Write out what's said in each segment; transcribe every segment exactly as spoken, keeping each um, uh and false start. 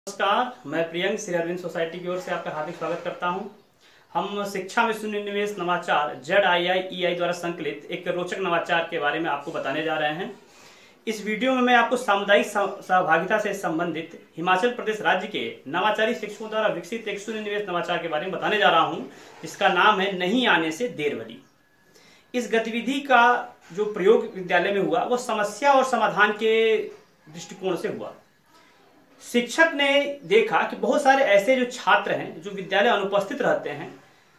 नमस्कार, मैं प्रियंक श्री अरविंद सोसाइटी की ओर से आपका हार्दिक स्वागत करता हूं। हम शिक्षा में शून्य निवेश नवाचार जेड आई आई ई आई द्वारा संकलित एक रोचक नवाचार के बारे में आपको बताने जा रहे हैं। इस वीडियो में मैं आपको सामुदायिक सहभागिता से संबंधित हिमाचल प्रदेश राज्य के नवाचारी शिक्षकों द्वारा विकसित एक शून्य निवेश नवाचार के बारे में बताने जा रहा हूँ, जिसका नाम है नहीं आने से देर भली। इस गतिविधि का जो प्रयोग विद्यालय में हुआ वो समस्या और समाधान के दृष्टिकोण से हुआ। शिक्षक ने देखा कि बहुत सारे ऐसे जो छात्र हैं जो विद्यालय अनुपस्थित रहते हैं,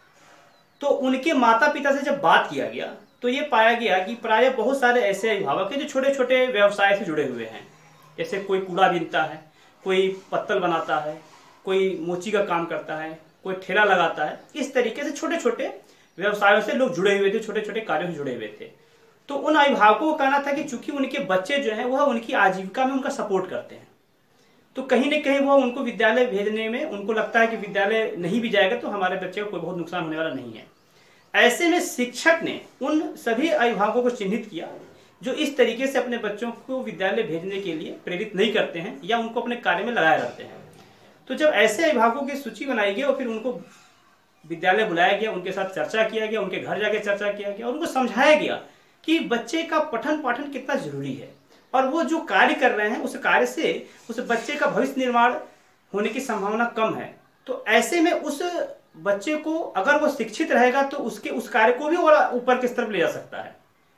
तो उनके माता पिता से जब बात किया गया तो ये पाया गया कि प्राय बहुत सारे ऐसे अभिभावक हैं जो छोटे छोटे व्यवसाय से जुड़े हुए हैं। जैसे कोई कूड़ा बीनता है, कोई पत्तल बनाता है, कोई मोची का काम करता है, कोई ठेला लगाता है। इस तरीके से छोटे छोटे व्यवसायों से लोग जुड़े हुए थे, छोटे छोटे कार्यों से जुड़े हुए थे। तो उन अभिभावकों को कहना था कि चूंकि उनके बच्चे जो हैं वह उनकी आजीविका में उनका सपोर्ट करते हैं, तो कहीं न कहीं वो उनको विद्यालय भेजने में उनको लगता है कि विद्यालय नहीं भी जाएगा तो हमारे बच्चे को कोई बहुत नुकसान होने वाला नहीं है। ऐसे में शिक्षक ने उन सभी अभिभावकों को चिन्हित किया जो इस तरीके से अपने बच्चों को विद्यालय भेजने के लिए प्रेरित नहीं करते हैं या उनको अपने कार्य में लगाए रखते हैं। तो जब ऐसे अभिभावकों की सूची बनाई गई और फिर उनको विद्यालय बुलाया गया, उनके साथ चर्चा किया गया, उनके घर जाके चर्चा किया गया और उनको समझाया गया कि बच्चे का पठन पाठन कितना जरूरी है और वो जो कार्य कर रहे हैं उस कार्य से उस बच्चे का भविष्य निर्माण होने की संभावना कम है। तो ऐसे में उस बच्चे को अगर वो शिक्षित रहेगा तो उसके उस कार्य को भी और ऊपर के स्तर पर ले जा सकता है।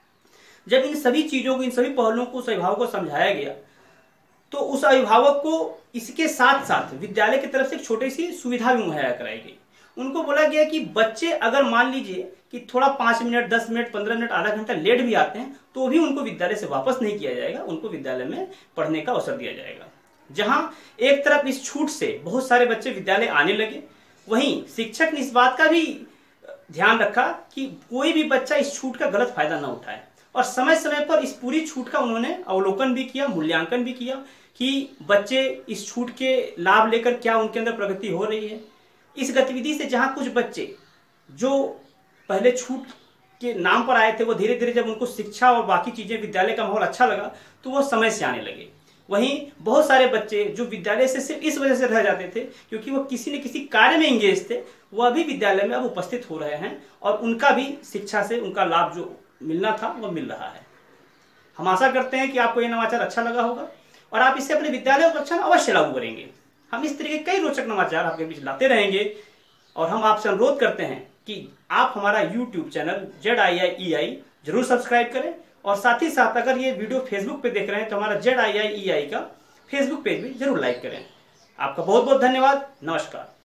जब इन सभी चीजों को, इन सभी पहलुओं को उस अभिभावक को समझाया गया तो उस अभिभावक को इसके साथ साथ विद्यालय की तरफ से एक छोटी सी सुविधा भी मुहैया कराई गई। उनको बोला गया कि बच्चे अगर मान लीजिए कि थोड़ा पांच मिनट दस मिनट पंद्रह मिनट आधा घंटा लेट भी आते हैं तो भी उनको विद्यालय से वापस नहीं किया जाएगा, उनको विद्यालय में पढ़ने का अवसर दिया जाएगा। जहां एक तरफ इस छूट से बहुत सारे बच्चे विद्यालय आने लगे, वहीं शिक्षक ने इस बात का भी ध्यान रखा कि कोई भी बच्चा इस छूट का गलत फायदा न उठाए और समय समय पर इस पूरी छूट का उन्होंने अवलोकन भी किया, मूल्यांकन भी किया कि बच्चे इस छूट के लाभ लेकर क्या उनके अंदर प्रगति हो रही है। इस गतिविधि से जहां कुछ बच्चे जो पहले छूट के नाम पर आए थे वो धीरे धीरे जब उनको शिक्षा और बाकी चीजें, विद्यालय का माहौल अच्छा लगा तो वो समय से आने लगे। वहीं बहुत सारे बच्चे जो विद्यालय से सिर्फ इस वजह से रह जाते थे क्योंकि वो किसी न किसी कार्य में इंगेज थे, वह भी विद्यालय में अब उपस्थित हो रहे हैं और उनका भी शिक्षा से उनका लाभ जो मिलना था वो मिल रहा है। हम आशा करते हैं कि आपको ये नवाचार अच्छा लगा होगा और आप इसे अपने विद्यालय और कक्षा में अवश्य लागू करेंगे। हम इस तरह के कई रोचक नवाचार आपके बीच लाते रहेंगे और हम आपसे अनुरोध करते हैं कि आप हमारा YouTube channel Z I I E I जरूर सब्सक्राइब करें और साथ ही साथ अगर ये वीडियो फेसबुक पे देख रहे हैं तो हमारा जेड आई आई ई आई का फेसबुक पेज भी जरूर लाइक करें। आपका बहुत बहुत धन्यवाद। नमस्कार।